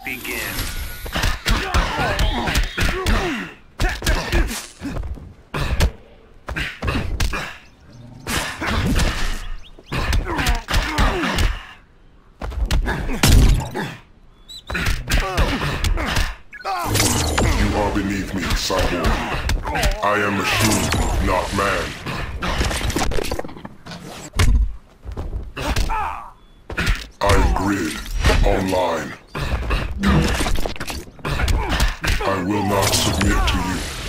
begin. You are beneath me, Cyborg. I am machine, not man. I am Grid, online. I will not submit to you.